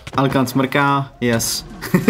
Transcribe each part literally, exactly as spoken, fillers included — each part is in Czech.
Alkan smrká, yes.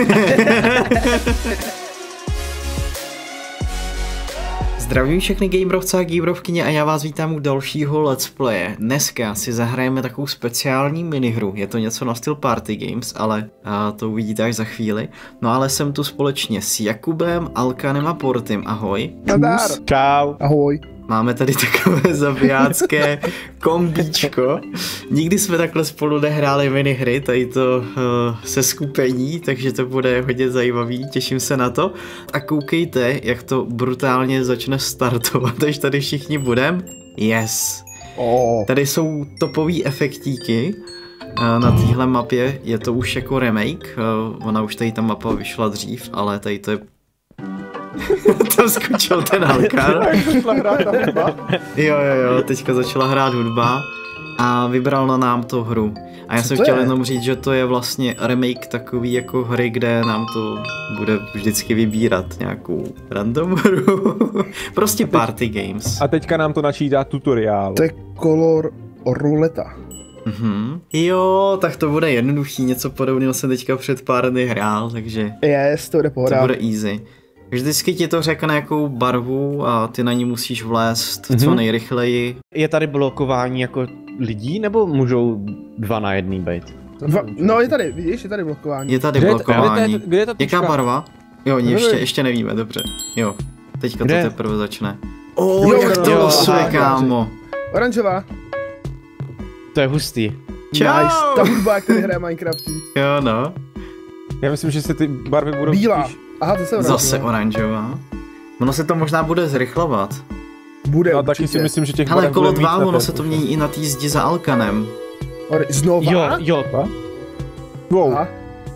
Zdravím všechny gamerovce a gamerovkyně a já vás vítám u dalšího let's playe. Dneska si zahrajeme takovou speciální minihru, je to něco na styl Party Games, ale a, to uvidíte až za chvíli. No ale jsem tu společně s Jakubem, Alkanem a Portym, ahoj. Nadár. Čau. Ahoj. Máme tady takové zabijácké kombíčko. Nikdy jsme takhle spolu nehráli minihry, tady to uh, se skupení, takže to bude hodně zajímavý, těším se na to. A koukejte, jak to brutálně začne startovat, až tady všichni budem. Yes. Oh. Tady jsou topový efektíky. Uh, na téhle mapě je to už jako remake, uh, ona už tady ta mapa vyšla dřív, ale tady to je tam skočil ten Alkan. Jo, jo, jo, teďka začala hrát hudba a vybral na nám to hru. A já Co jsem to chtěl je? jenom říct, že to je vlastně remake takový jako hry, kde nám to bude vždycky vybírat nějakou random hru. Prostě Party Games. A teďka nám to načítá tutoriál. To je Color Ruleta. Mhm. Jo, tak to bude jednoduchý, něco podobného jsem teďka před pár dny hrál, takže Yes, to bude pohoda. to bude easy. Vždycky ti to řekne jakou barvu a ty na ní musíš vlézt mm-hmm. co nejrychleji. Je tady blokování jako lidí, nebo můžou dva na jedný být? Dva, no je tady, vidíš, je tady blokování. Je tady Kde je, blokování. kde je, kde je ta tyčka? Jaká barva? Jo, Nevím. ještě, ještě nevíme, dobře. Jo, teďka Kde? to teprve začne. O, Jo, jak to jo, losuje, aha, kámo. Oranžová. To je hustý. Čau. Nice, ta hudba, jak tady hraje Minecrafty. Jo, no. Já myslím, že se ty barvy budou Bílá. spíš... Aha, to se oranžová. Zase oranžová. Ono se to možná bude zrychlovat. Bude No, taky určitě. si myslím, že těch Hele, barev kolo bude víc dva, na ono té se to ploše. mění i na té zdi za Alkanem. Or, znova? Jo, jo. Wow. Aha.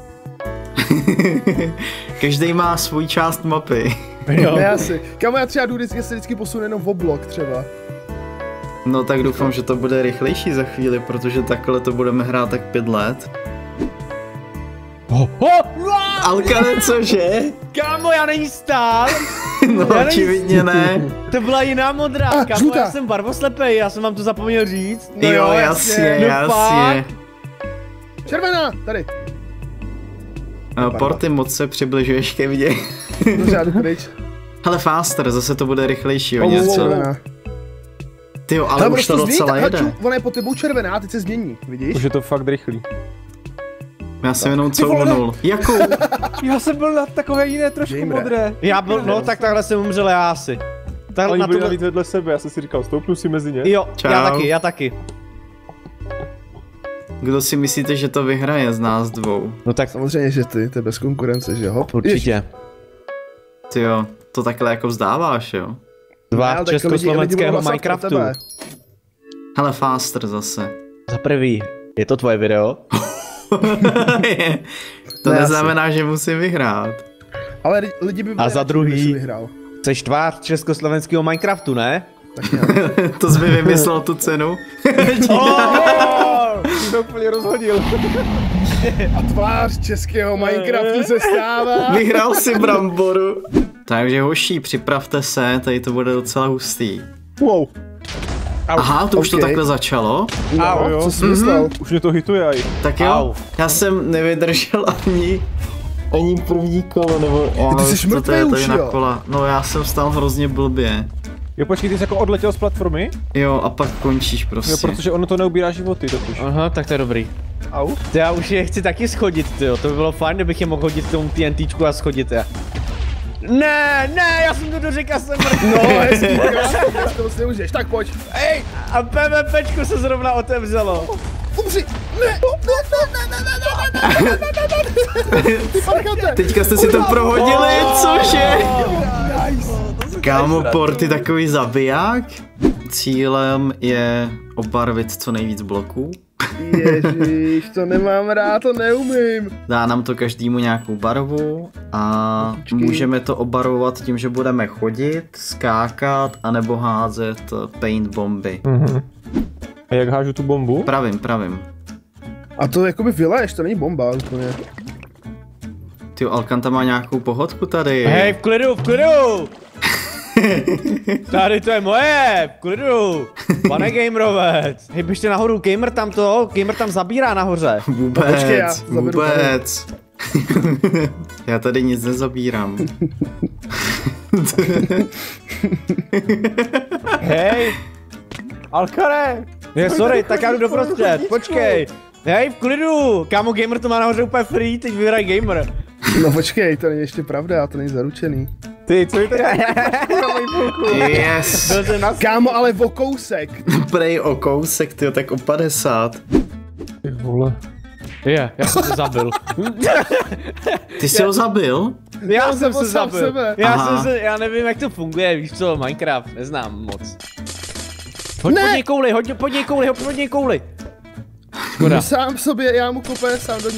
Každý má svůj část mapy. jo. Ne, asi. Kámo, já třeba jdu vždycky, se vždycky posunu jenom v oblok třeba. No tak doufám, že to bude rychlejší za chvíli, protože takhle to budeme hrát tak pět let. Oh, oh. Alkane, cože? Kámo, já není stál. No Já očividně ne. To byla jiná modrá. Ah, Kámo, žlutá. já jsem barvoslepej, já jsem vám to zapomněl říct. No Jo, jasně, No jasně. Červená, tady. A Porty, moc se přibližuješ ke mně. Dobře, já jdu pryč. Hele, faster, zase to bude rychlejší o Oh, něco. červená. Tyjo, ale Hele, už budeš to změnit? docela Hele, jede. ču, ona je pod tebou červená, teď se změní, vidíš? Už je to fakt rychlý. Já jsem jenom Ty vole, couvnul. Jakou? Já jsem byl na takové jiné trošku Gamer. modré. Já byl, no tak takhle jsem umřel já asi. Takhle Oni na byli tohle... navíc vedle sebe, já jsem si říkal, stoupnu si mezi ně. Jo, Čau. já taky, já taky. Kdo si myslíte, že to vyhraje z nás dvou? No tak Samozřejmě, že ty, to je bez konkurence, že hop. určitě. Tyjo, to takhle jako vzdáváš, jo? Dva československého Minecraftu. Hele, faster zase. Za prvý, je to tvoje video? To Ne, neznamená, že musím vyhrát. Ale ri- lidi by byli A za radši, druhý? kdyby jsi vyhrál. Jseš tvář československého Minecraftu, ne? Tak nějak. To jsi mi vymyslel tu cenu. Ty to úplně rozhodil. A tvář českého Minecraftu se stává. Vyhrál si bramboru. Takže hoši, připravte se, tady to bude docela hustý. Wow. Aha, to už to ok. takhle začalo. No, jo. co jsi myslel? Už mě to hituje aj. Tak jo, Au. já jsem nevydržel ani ani první kolo, nebo já Ty nevím, jsi co to je mrtvej tady už, na jo? kola. No já jsem stál hrozně blbě. Jo, počkej, ty jsi jako odletěl z platformy? Jo, a pak končíš prostě. Jo, protože ono to neubírá životy totiž. Aha, tak to je dobrý. Au. Ty, já už je chci taky schodit, tyjo. To by bylo fajn, kdybych je mohl hodit k tomu TNTčku a schodit je. Ne, ne, já jsem to dořekl, jsem mrtvý. No, hezky, krásně, to moc neužiješ. Tak pojď. Ej, a PvPčku se zrovna otevřelo. Umři. Ne, ne, ne, ne, ne, ne, ne, ne, ne, ne. Ty parchate. Teďka jste si to prohodili, cože? Nice. Kámo, Porty takový zabiják. Cílem je obarvit co nejvíc bloků. Ježíš, to nemám rád, to neumím. Dá nám to každému nějakou barvu a Počkej. můžeme to obarvovat tím, že budeme chodit, skákat anebo házet paint bomby. Mhm. A jak hážu tu bombu? Pravím, pravím. A to jakoby vyleješ, to není bomba úplně. Ty Alkan tam má nějakou pohodku tady. Hej, v klidu, v klidu! Tady to je moje, v klidu. Pane Gamerovec. Hej, běžte nahoru, Gamer tam to, Gamer tam zabírá nahoře. Vůbec, počkej, já zaberu vůbec. Já tady nic nezabírám. Hej! Alkane! Je, sorry, tak já jdu doprostřed, počkej. Hej, v klidu, kámo, Gamer to má nahoře úplně free, teď vyhraj Gamer. No počkej, to není ještě pravda, já to není zaručený. Ty, co je to? Na mojí půlku. Yes. Byl jsem na... Kámo, ale o kousek. Prej o kousek, tyjo, tak o padesát. Ty vole. Je, já jsem se zabil. Ty jsi ho zabil? Já jsem jsem se sám zabil. sebe. Já Aha. jsem se, já nevím jak to funguje, víš co, Minecraft, neznám moc. Hoď pod něj kouli, hoď pod něj kouli, hoď pod něj kouli. Škoda. Sám sobě, já mu kopé sám do ní.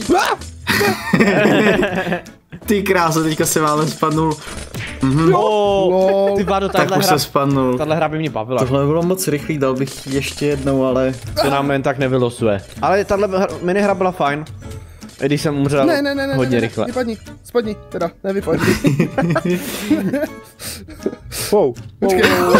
Ty kráso, teďka se válem spadnul. Oh, Lol. ty Vlado, Tak tahle už hra, se spadnul. tahle hra by mě bavila. Tohle bylo moc rychlý, dal bych ještě jednou, ale... To nám jen tak nevylosuje. Ale tahle hra- minihra byla fajn. I když jsem umřel Ne, ne, ne, ne, hodně ne, ne, rychle. vypadni, spadni, teda, nevypadni. Wow. Počkej,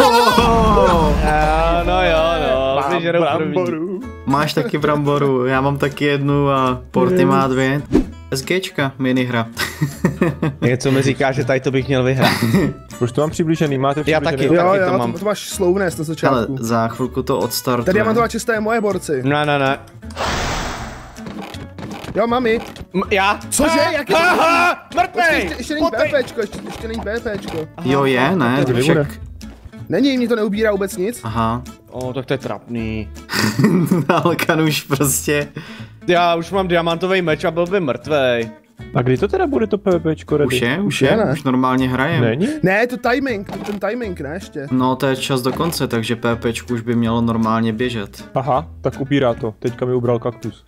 A, no jo, no, ty žerou první. Bramboru. Máš taky bramboru, já mám taky jednu a Porty má dvě. SGčka, minihra. Něco mi říká, že tady to bych měl vyhrát. Už to mám přiblížený, máte Já přiblížený? taky. jo, Taky to jo, mám. to, to máš slowness na Ale začátku. za chvilku to odstartuje. Tady diamantová čistá je moje, borci. Ne, ne, ne. Jo, mami. M- já? Cože, jak je to? Aha, Počkej, mrtvej! ještě, ještě není Potej! PPčko, ještě, ještě není PPčko. Jo je, ne, to však... nebude. Není, mě to neubírá vůbec nic. Aha. O, tak to je trapný. Alkan už prostě... Já už mám diamantový meč a byl by mrtvej. A kdy to teda bude to PvPčko ready? Už je, už je, je, ne? už normálně hrajem. Není? Ne, je to timing, to ten timing, ne ještě. No to je čas do konce, takže PPčku už by mělo normálně běžet. Aha, tak ubírá to. Teďka mi ubral kaktus.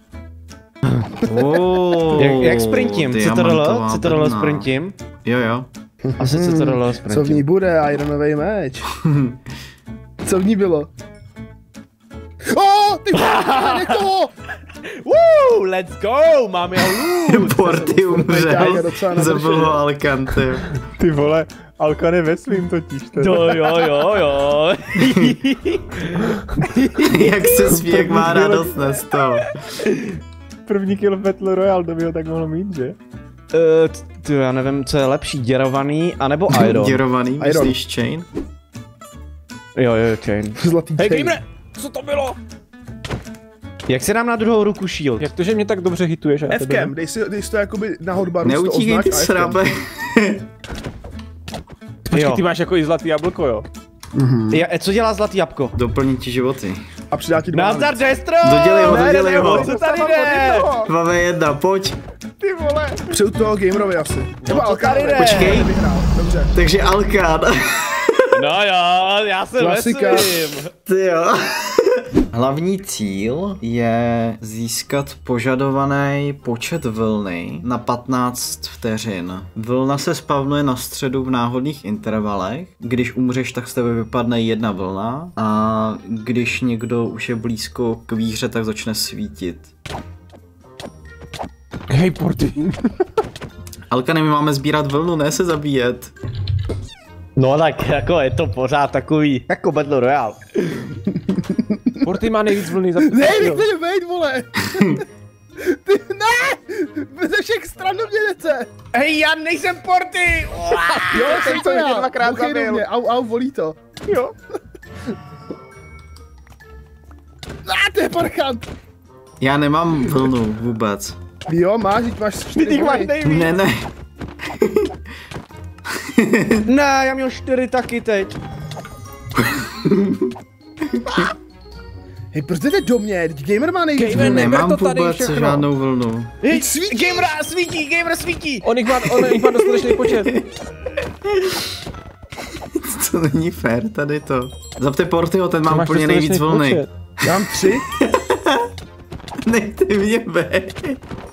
Oh, Jak, jak sprintím? C T R L? diamantová C T R L brna. sprintím? Jo jo. Asi C T R L Co v sprintím. ní bude, Ironový meč. Co v ní bylo? Oh, ty nech toho! Woo, let's go, máme ho loot. Porty umřel, Kája docela zabil nadržený. ho Alkan, ty. Ty vole, Alkan je ve svým totiž. Teda. Jo, jo, jo, jo. Jak se sví, jak má radost z toho. První kill v Battle Royale, to by ho tak mohlo mít, že? Uh, ty, já nevím, co je lepší, děrovaný, anebo iron. Děrovaný, Iron. myslíš chain? Jo, jo, chain. Zlatý Hej, chain. Gamer! Co to bylo? Jak se dám na druhou ruku shield? Jak to, že mě tak dobře hituješ? a tebe Fkem, ne? dej si, dej si to jakoby na hotbaru, si to Neutíkej označ ty a Fkem. srabe. Počkej, Jo. ty máš jako i zlatý jablko, jo? Ja, co dělá zlatý jabko? Doplní ti životy. A přidá ti dva. Nazdar, Destro! Dodělej ho, Ne, dodělej ne, ho. Co tady jde? dva v jedna, pojď. Ty vole! Přeju toho Gamerovi asi. Nebo co Alkan, tady jde? Počkej. Vyhrál, dobře. Takže Alkan. No jo, já jsem Klasika. myslím. Ty jo. Hlavní cíl je získat požadovaný počet vlny na patnáct vteřin. Vlna se spavnuje na středu v náhodných intervalech. Když umřeš, tak z tebe vypadne jedna vlna a když někdo už je blízko k víře, tak začne svítit. Hej, Porty. Alkane, my máme sbírat vlnu, ne se zabíjet. No tak jako je to pořád takový, jako Battle Royale. Porty má nejvíc vlny za Ne, nechte mě bejt, vole! Ty, ne! Ze všech stran do mě jdete! Hej, já nejsem Porty! Jo, jsem to mě já, dvakrát bouchej do zabil. mě, au, au, volí to. Jo. A to je parchant! Já nemám vlnu vůbec. Jo, máš, teď máš čtyři Ty máš vlny. nejvíc. Ne, ne. Ne, já měl čtyři taky teď. Hej, proč jdete do mě? Teď Gamer má nejvíc Gamer vlny. neber Nemám to tady vůbec všechno. žádnou vlnu. Hej, svítí. Gamer svítí, Gamer svítí. On jich má, on jich má dostatečný počet. To není fér tady to. Zapte Portyho, ten má Máš úplně dostatečný nejvíc vlny. počet. Já mám tři. Nechte mě být.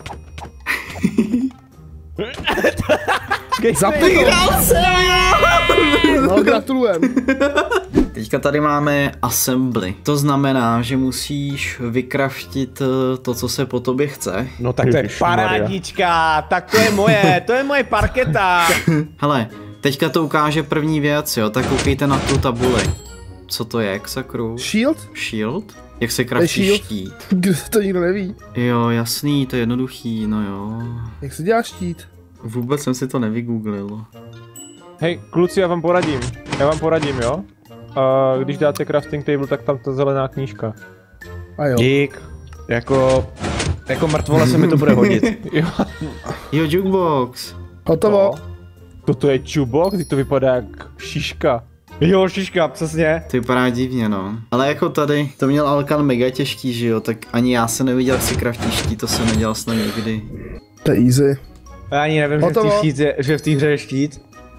Zapni to. No, gratulujem. Teďka tady máme assembly. To znamená, že musíš vykraftit eh, to, co se po tobě chce. No tak to je Ježišmarja. parádička, tak to je moje, to je moje parketa. Hele, Teďka to ukáže první věc, jo, tak koukejte na tu tabuli. Co to je, k sakru? Shield? Shield? Jak se kraftí shield? štít? To nikdo neví. Jo, jasný, to je jednoduchý, no jo. Jak se dělá štít? Vůbec jsem si to nevygooglil. Hej, kluci, já vám poradím. Já vám poradím, jo? A když dáte crafting table, tak tam ta zelená knížka. A jo. Dík. Jako... Jako mrtvola se mi to bude hodit. Jo. Jo, jukebox. Hotovo. Toto je čubok, teď to vypadá jak šiška. Jo, šiška, přesně. To vypadá divně, no. Ale jako tady, to měl Alkan mega těžký, že jo, tak ani já se neviděl, jak si kraftí štít, to jsem nedělal snad nikdy. To je easy. Já ani nevím, že v, Hotovo. té štít je, že v té hře je štít.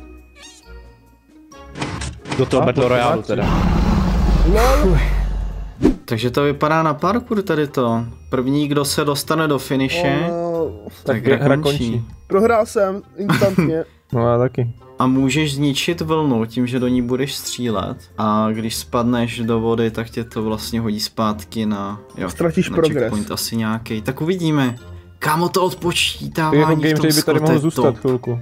Do toho A, Battle to Royale máte. teda. Lol. Takže to vypadá na parkour tady to. První, kdo se dostane do finiše, Oh, tak Tak hra hra končí. končí. prohrál jsem instantně. No já taky. A můžeš zničit vlnu tím, že do ní budeš střílet. A když spadneš do vody, tak tě to vlastně hodí zpátky na, jo, Ztratíš na progres. checkpoint asi nějaký. Tak uvidíme. Kámo, to odpočítávání Jeho v tom gameplay by tady skoro, to mohl je zůstat top. chvilku.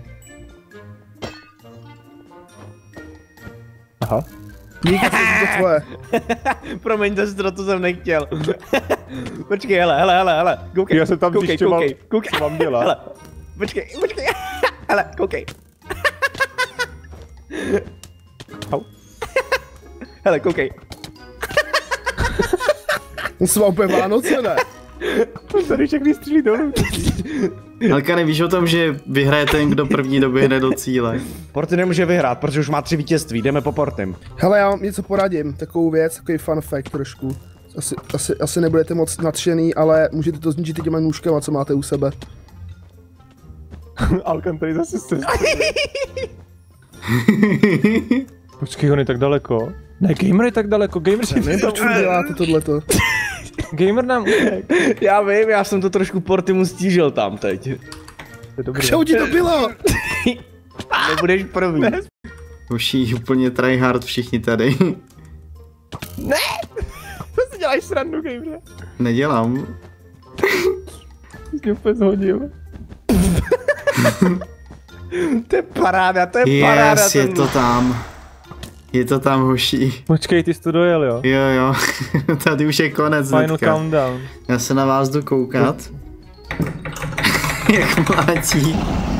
Aha. Díky, to je tvoje. Promiň, to, to jsem nechtěl. Počkej, hele, hele, hele, hele. Koukej, Já jsem tam koukej, zjišťoval, koukej, koukej. co mám dělat. Hele, počkej, počkej. Hele, koukej. Au. Hele, koukej. On se má úplně Vánoce, ne? Tady všechny střílí dolů. Alka, nevíš o tom, že vyhraje ten, kdo první doběhne do cíle. Porty nemůže vyhrát, protože už má tři vítězství, jdeme po Portym. Hele, já vám něco poradím, takovou věc, takový fun fact trošku. Asi, asi, asi nebudete moc nadšený, ale můžete to zničit těma nůžkama, co máte u sebe. Alkan tady zase se Počkej, on je tak daleko. Ne, gamer je tak daleko, gamer si Nevím, proč vy děláte tohleto. Gamer nám utek. Já vím, já jsem to trošku Portymu stížil tam teď. To je dobrý. Čau ti to bylo? Nebudeš první. Už jí úplně tryhard všichni tady. To si děláš srandu, gamer. Nedělám. Jsi mě úplně zhodil. To je paráda, to je paráda. Yes, je ten- to tam. Je to tam, hoší. Počkej, ty jsi to dojel, jo? Jo, jo. Tady už je konec Final hnedka. countdown. Já se na vás jdu koukat. Jak mlátí.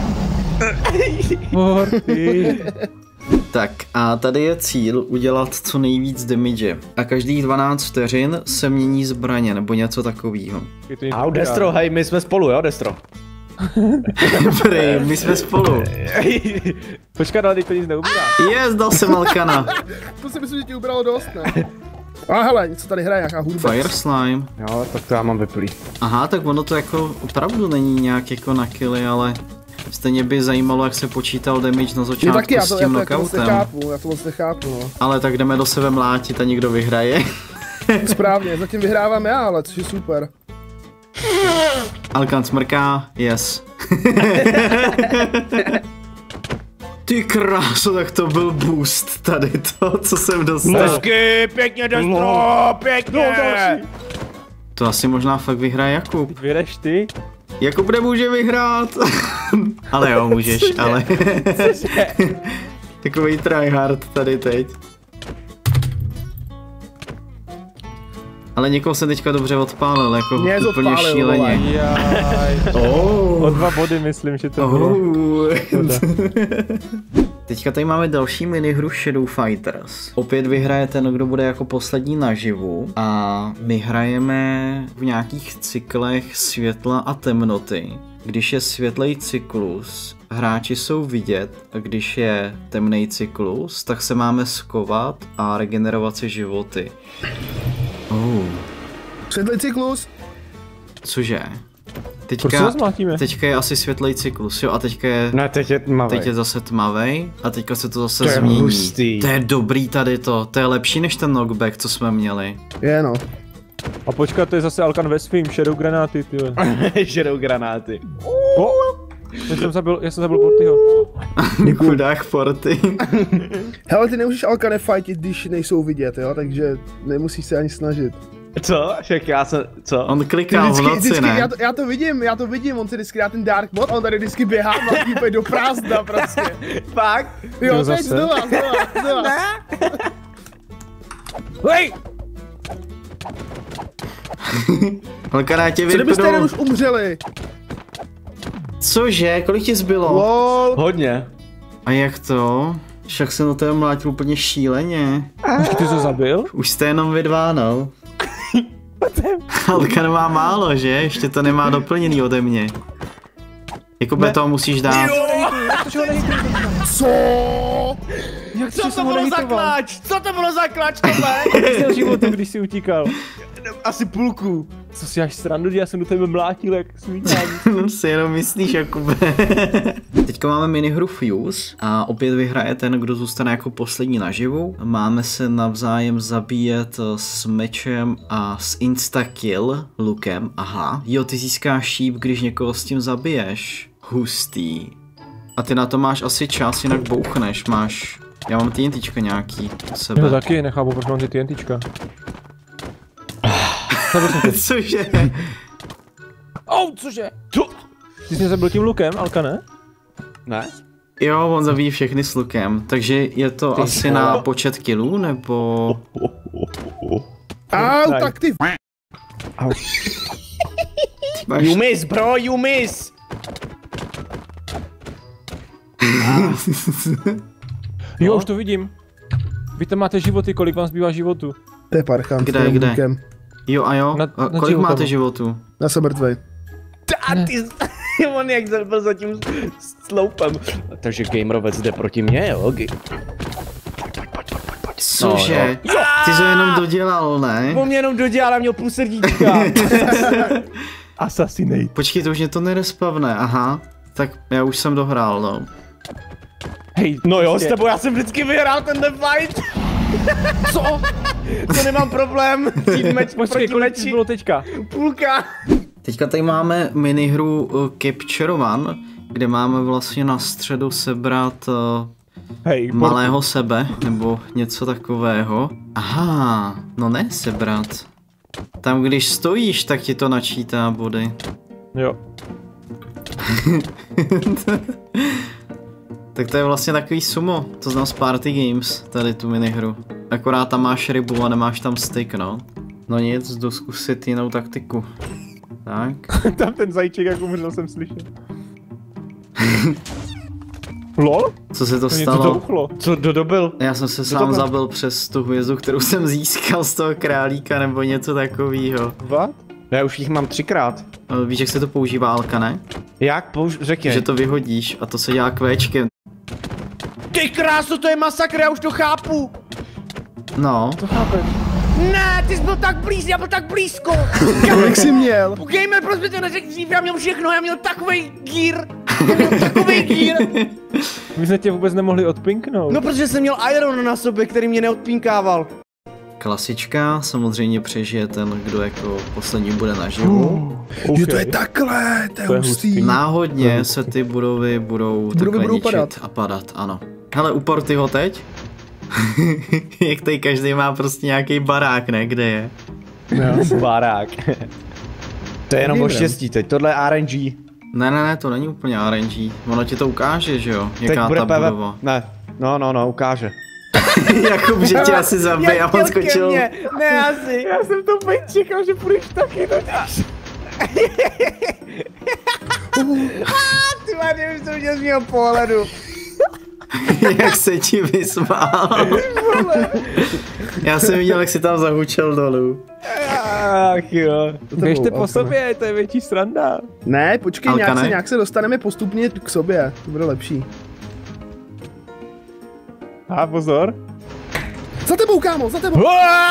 Porty. Tak a tady je cíl udělat co nejvíc damage. A každých dvanáct vteřin se mění zbraně nebo něco takového. Au, Destro, hej, my jsme spolu, jo, Destro. Dobrý, my jsme spolu. Počkat, ale teď to nic neubírá. Yes, dal jsem Alkana. To si myslím, že ti ubralo dost, ne? A hele, něco tady hraje, nějaká hudba. Fire slime. Jo, tak to já mám vyplý. Aha, tak ono to jako opravdu není nějak jako na killy, ale stejně by zajímalo, jak se počítal damage na Je začátku taky, já s to, já tím to jako moc knockoutem. nechápu, já to moc nechápu, no. Ale tak jdeme do sebe mlátit a někdo vyhraje. Správně, zatím vyhrávám já, ale což je super. Alkan smrká, yes. Ty kráso, tak to byl boost tady to, co jsem dostal. Hezky, pěkně, Destro, pěkně. To asi možná fakt vyhraje Jakub. Teď vyjdeš ty? Jakub nemůže vyhrát. Ale jo, můžeš, ale... Takový tryhard tady teď. Ale někoho jsem teďka dobře odpálil, jako Mě úplně zodpálil, šíleně. Jaj. Oh. O dva body myslím, že to bylo. Oh. Teďka tady máme další minihru Shadow Fighters. Opět vyhraje ten, kdo bude jako poslední naživu a my hrajeme v nějakých cyklech světla a temnoty. Když je světlej cyklus, hráči jsou vidět a když je temný cyklus, tak se máme skovat a regenerovat si životy. Oh. Světlý cyklus. Cože? Proč se Teďka, zmátíme? teďka je asi světlej cyklus, jo, a teďka je... Ne, teď je tmavej. Teď je zase tmavej a teďka se to zase To je změní. hustý. To je dobrý tady to, to je lepší než ten knockback, co jsme měli. Je no. A počkat, to je zase Alkan ve svým, shadow granáty, ty. Žerou granáty. O! Já jsem zabil, já jsem zabil Portyho. Chudák Forty. Hele, ty nemůžeš Alkane fightit, když nejsou vidět, jo, takže nemusíš se ani snažit. Co? Však já jsem, co? On kliká v noci, vždycky, ne? já, to, já to vidím, já to vidím, on si vždycky dá ten dark mod a on tady vždycky běhá a úplně do prázdna prostě. Fakt? Jo, Jo, teď zase? znova, znova, znova. Ne? Hej! Holka, tě Co kdybyste jeden vypnu. už umřeli? Cože? Kolik ti zbylo? Lol. Hodně. A jak to? Však jsem do tebe mlátil úplně šíleně. Počkej, ty jsi to zabil? Už jste jenom vy dva, no. Halka má málo, že? Ještě to nemá doplněný ode mě. Jako by to musíš dát. Co? Jak Co to bylo za kláč? Co to bylo za kláč tohle? Jsi životu, když jsi utíkal. Asi půlku. Co si až srandu, že já jsem do tebe mlátil jak smítání. No si jenom myslíš, Jakube. Teďka máme minihru Fuse a opět vyhraje ten, kdo zůstane jako poslední naživu. Máme se navzájem zabíjet s mečem a s instakill lukem. Aha. Jo, ty získáš šíp, když někoho s tím zabiješ. Hustý. A ty na to máš asi čas, jinak bouchneš. Máš... Já mám TNTčka nějaký u sebe. Jo, taky, nechápu, proč mám ty TNTčka. Cože? Oh, cože? Co? Ty jsi mě zabil tím lukem, Alka, ne? Ne? Jo, on zabíjí všechny s lukem, takže je to Ty asi vole. na počet killů, nebo... Au, Daj. tak ty v... Máš... You miss, bro, you miss! Jo, už to vidím. Vy tam máte životy, kolik vám zbývá životu? To je parchant. Kde, s tím kde? lukem. Jo a jo, Na- a na kolik dílu máte tomu. životů? Já jsem mrtvej. A ty, on jak byl za tím sloupem. Takže gamerovec jde proti mně, jo? G- Cože? Ty jsi ho jenom dodělal, ne? On mě jenom dodělal a měl půl srdíčka. Assassinate. Počkej, to už mě to nerespavne, aha. Tak já už jsem dohrál, no. Hej, No jo, s prostě- tebou já jsem vždycky vyhrál tenhle fight. Co? To nemám problém. Jít meč Počkej, proti kolik ti meči. bylo teďka? Půlka. Teďka tady máme minihru uh, Capture One, kde máme vlastně na středu sebrat uh, Hej, malého sebe, nebo něco takového. Aha, no ne sebrat. Tam když stojíš, tak ti to načítá body. Jo. Tak to je vlastně takový sumo, to znám z Party Games, tady tu minihru. Akorát tam máš rybu a nemáš tam styk, no. No nic, jdu zkusit jinou taktiku. Tak. Tam ten zajíček, jak umřel, jsem slyšel. Lol? Co se to Mě to stalo? douchlo. Co, kdo dobil? Já jsem se to sám bylo? zabil přes tu hvězdu, kterou jsem získal z toho králíka nebo něco takového. What? Já už jich mám třikrát. Víš, jak se to používá, Alka, ne? Jak? Použ... Řekni. Že to vyhodíš a to se dělá kvéčkem. Ty krásu, to je masakr, já už to chápu. No, To chápeš. Ne, ty jsi byl tak blízko, já byl tak blízko. Jak jsi měl? Gamer, proč mi to neřekl dřív, já měl všechno, já měl takovej gear. Já měl takovej gear. My jsme tě vůbec nemohli odpinknout. No, protože jsem měl Iron na sobě, který mě neodpínkával. klasička, samozřejmě přežije ten, kdo jako poslední bude naživu. Okay. Jo, to je takhle, to je To je hustý. hustý. Náhodně se ty budovy budou takhle budou ničit padat. a padat, ano. Hele, upor ty ho teď? Jak tady každý má prostě nějaký barák, ne? Kde je? No. Barák. To je jenom o Gamerem. štěstí, teď tohle je R N G. Ne, ne, ne, to není úplně R N G. Ono ti to ukáže, že jo? Teď Jaká bude ta P V... budova. Ne, no, no, no, ukáže. Jakub, že tě asi zabije a on skočil. Ne, asi. Já jsem to úplně čekal, že půjdeš taky totiž. Ty má, kdybych to viděl z mého pohledu. Jak se ti vysmál. Já jsem viděl, jak si tam zahučel dolů. Ach jo. Běžte po sobě, to je větší sranda. Ne, počkej, Alka, nějak se, ne? nějak se dostaneme postupně k sobě, to bude lepší. A pozor. Za tebou, kámo, za tebou!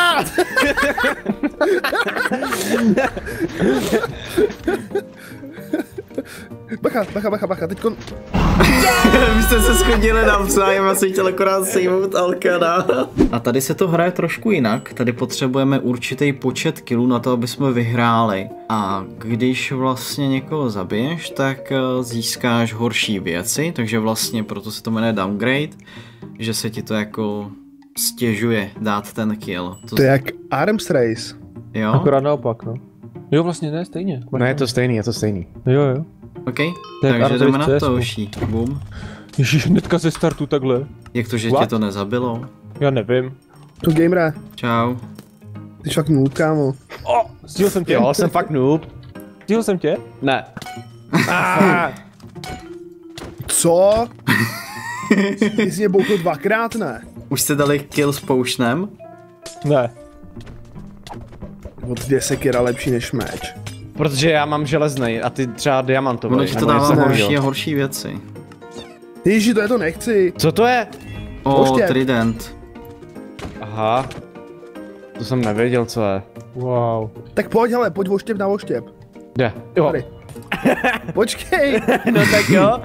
Bacha, bacha, bacha, bacha, teďkon... Vy jste se schodili navzájem a jsem chtěl akorát sejmout Alkana. A tady se to hraje trošku jinak. Tady potřebujeme určitý počet killů na to, aby jsme vyhráli. A když vlastně někoho zabiješ, tak eh, získáš horší věci, takže vlastně proto se to jmenuje downgrade, že se ti to jako stěžuje dát ten kill. To je jak Arms Race. Jo? Akorát naopak, no. Jo, vlastně ne, stejně. No je to stejný, je to stejný. Jo, jo. OK, Tak takže Artemis jdeme na C S. to, Hoší. Boom. Ježíš, hnedka ze startu takhle. Jak to, že What? tě to nezabilo? Já nevím. To gamere, Čau. ty jsi fakt noob, kámo. O, stihl jsem tě. Jo, jsem fakt noob. Stihl jsem tě. Ne. Ah, Co? Ty jsi mě bouchl dvakrát, ne? Už jste dali kill s poušnem? ne. O dvě sekera lepší než meč. Protože já mám železnej a ty třeba diamantový. Ono ti to nebo dává něco horší takovýho. a horší věci. Ježiši, to je to nechci. Co to je? O, Oštěp. trident. Aha. To jsem nevěděl, co je. Wow. Tak pojď, hele, pojď oštěp na oštěp. Jde. Jo. Tady. Počkej. No tak jo.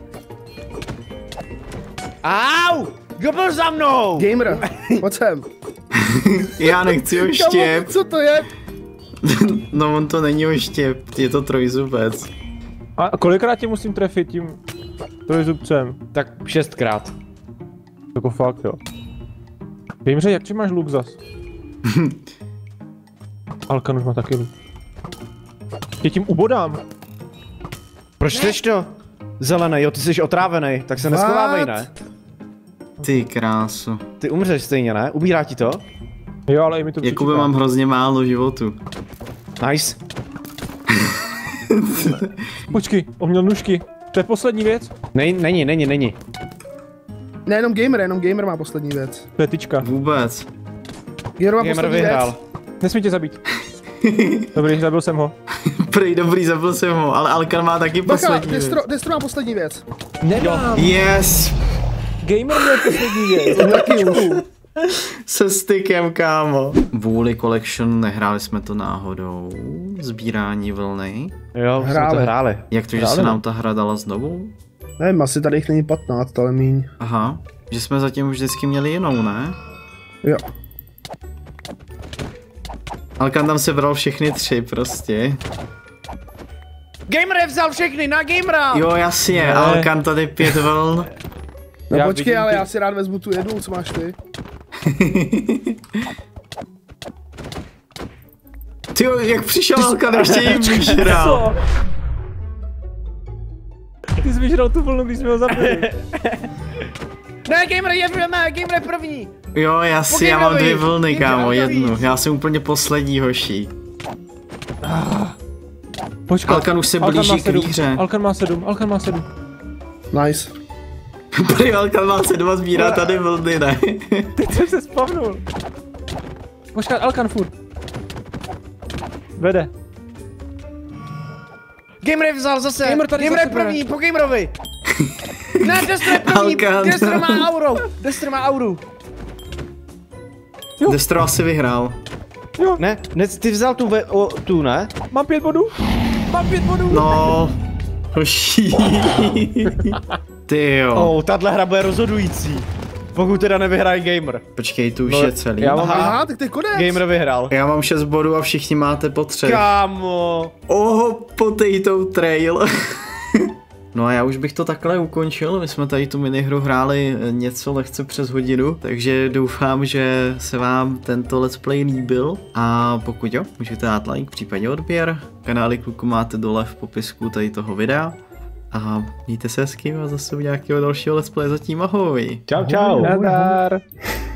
Au! Kdo byl za mnou? Gamer, pojď sem. Já nechci Kámo, oštěp. co to je? No on to není oštěp, je to trojzubec. A kolikrát tě musím trefit tím trojzubcem? Tak šestkrát. Jako fakt, jo. Vejmře, jak ti máš luk zas? Alkan už má taky luk. Tě tím ubodám. Proč chceš to? Zelený, jo, ty jsi otrávený, tak se What? neschovávej, ne? Ty krásu. Ty umřeš stejně, ne? Ubírá ti to? Jo, ale i mi to Jakube, přičíká. mám hrozně málo životu. Nice. Počkej, on měl nůžky. To je poslední věc? Nej, není, není, není. Ne, jenom gamer, jenom gamer má poslední věc. To je tyčka. Vůbec. Gamer má Gamer poslední vyhrál. věc. Nesmí tě zabít. Dobrý, zabil jsem ho. Prý dobrý, zabil jsem ho, ale Alkan má taky Bacha, poslední věc. Destro, Destro má poslední věc. Nedám. Yes! Gamer měl poslední věc. Taky už. Se stykem, kámo. Vůli Collection, nehráli jsme to náhodou. Sbírání vlny. Jo, jsme to Hráli. hráli. Jak to, že Hráli, se no. nám ta hra dala znovu? Nevím, asi tady jich není patnáct, ale míň. Aha, že jsme zatím už vždycky měli jinou, ne? Jo. Alkan tam se bral všechny tři prostě. Gamer je vzal všechny na gamera! Jo, jasně, Ne. Alkan tady pět vln. No Já počkej, vidím ale ty- já si rád vezmu tu jednu, co máš ty? Tyjo, jak přišel Alkan, ještě jim vyžral. Co? Ty jsi vyžral tu vlnu, když jsme ho zabili. Ne, gamer je ne, gamer je první! Jo, jasně, já mám dvě vlny, Gamer kámo, to jednu. víc. Já jsem úplně poslední hoší. Počkej. Alkan už se Alkan blíží má k sedm. výhře. Alkan má sedm, Alkan má sedm. Nice. Prý Alkan má se doma sbírat tady vlny, ne? Teď jsem se spavnul. Počkej, Alkan furt. Vede. Gamer je vzal zase! Gamer tady gamer je zase bere. první, po gamerovi! Ne, Destro je první! Alkan. Destro má auru! Destro má auru! Destro asi vyhrál. Jo, Ne, ne, ty vzal tu, ve, o, tu, ne? mám pět bodů. Mám pět bodů. No, hoší. Ty jo. Oh, tahle hra bude rozhodující. Pokud teda nevyhraje gamer. Počkej, tu už No, je celý. já mám- Aha, tak to je konec. Gamer vyhrál. Já mám šest bodů a všichni máte po třech. Kámo! Oho, potato trail. No a já už bych to takhle ukončil, my jsme tady tu minihru hráli něco lehce přes hodinu, takže doufám, že se vám tento let's play líbil a pokud jo, můžete dát like, případně odběr, kanály kluku máte dole v popisku tady toho videa a mějte se hezky a zase u nějakého dalšího let's play, zatím ahoj. Čau, čau. Nadar.